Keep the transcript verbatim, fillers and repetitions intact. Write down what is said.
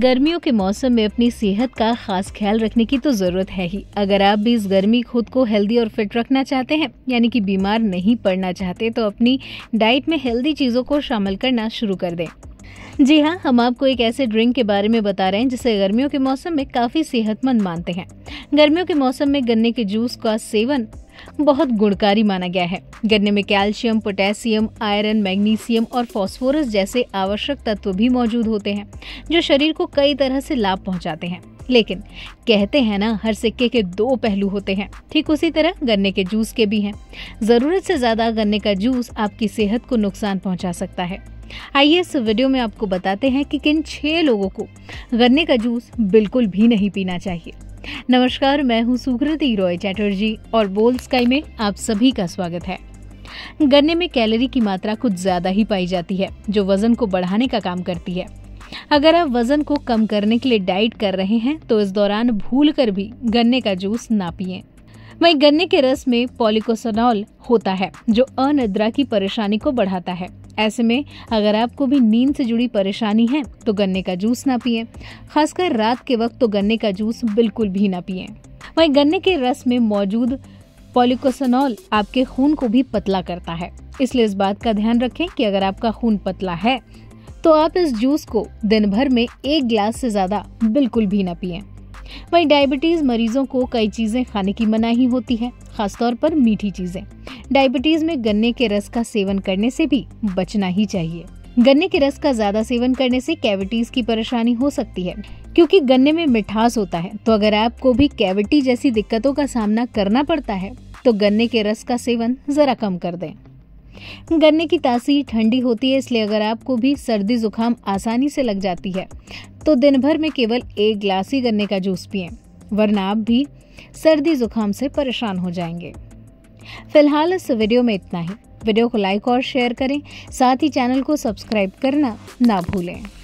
गर्मियों के मौसम में अपनी सेहत का खास ख्याल रखने की तो जरूरत है ही। अगर आप भी इस गर्मी खुद को हेल्दी और फिट रखना चाहते हैं, यानी कि बीमार नहीं पड़ना चाहते, तो अपनी डाइट में हेल्दी चीजों को शामिल करना शुरू कर दें। जी हाँ, हम आपको एक ऐसे ड्रिंक के बारे में बता रहे हैं जिसे गर्मियों के मौसम में काफी सेहतमंद मानते हैं। गर्मियों के मौसम में गन्ने के जूस का सेवन बहुत गुणकारी माना गया है। गन्ने में कैल्शियम, पोटेशियम, आयरन, मैग्नीशियम और फास्फोरस जैसे आवश्यक तत्व भी मौजूद होते हैं, जो शरीर को कई तरह से लाभ पहुंचाते हैं। लेकिन कहते हैं ना, हर सिक्के के दो पहलू होते हैं। ठीक उसी तरह गन्ने के जूस के भी हैं। जरूरत से ज्यादा गन्ने का जूस आपकी सेहत को नुकसान पहुंचा सकता है। आइए इस वीडियो में आपको बताते हैं कि किन छह लोगों को गन्ने का जूस बिल्कुल भी नहीं पीना चाहिए। नमस्कार, मैं हूं सुकृति रॉय चैटर्जी और बोल्ड स्काई में आप सभी का स्वागत है। गन्ने में कैलोरी की मात्रा कुछ ज्यादा ही पाई जाती है, जो वजन को बढ़ाने का काम करती है। अगर आप वजन को कम करने के लिए डाइट कर रहे हैं तो इस दौरान भूलकर भी गन्ने का जूस ना पिएं। वहीं गन्ने के रस में पॉलीकोफेनॉल होता है, जो अनिद्रा की परेशानी को बढ़ाता है। ऐसे में अगर आपको भी नींद से जुड़ी परेशानी है तो गन्ने का जूस ना पिएं। खासकर रात के वक्त तो गन्ने का जूस बिल्कुल भी ना पिएं। वहीं गन्ने के रस में मौजूद पॉलीकोफेनॉल आपके खून को भी पतला करता है, इसलिए इस बात का ध्यान रखें कि अगर आपका खून पतला है तो आप इस जूस को दिन भर में एक गिलास से ज्यादा बिल्कुल भी ना पिएं। वहीं डायबिटीज मरीजों को कई चीजें खाने की मनाही होती है, खासतौर पर मीठी चीजें। डायबिटीज में गन्ने के रस का सेवन करने से भी बचना ही चाहिए। गन्ने के रस का ज्यादा सेवन करने से कैविटीज की परेशानी हो सकती है, क्योंकि गन्ने में मिठास होता है। तो अगर आपको भी कैविटी जैसी दिक्कतों का सामना करना पड़ता है तो गन्ने के रस का सेवन जरा कम कर दें। गन्ने की तासीर ठंडी होती है, इसलिए अगर आपको भी सर्दी जुकाम आसानी से लग जाती है तो दिन भर में केवल एक गिलास ही गन्ने का जूस पिएं, वरना आप भी सर्दी जुकाम से परेशान हो जाएंगे। फिलहाल इस वीडियो में इतना ही। वीडियो को लाइक और शेयर करें, साथ ही चैनल को सब्सक्राइब करना ना भूलें।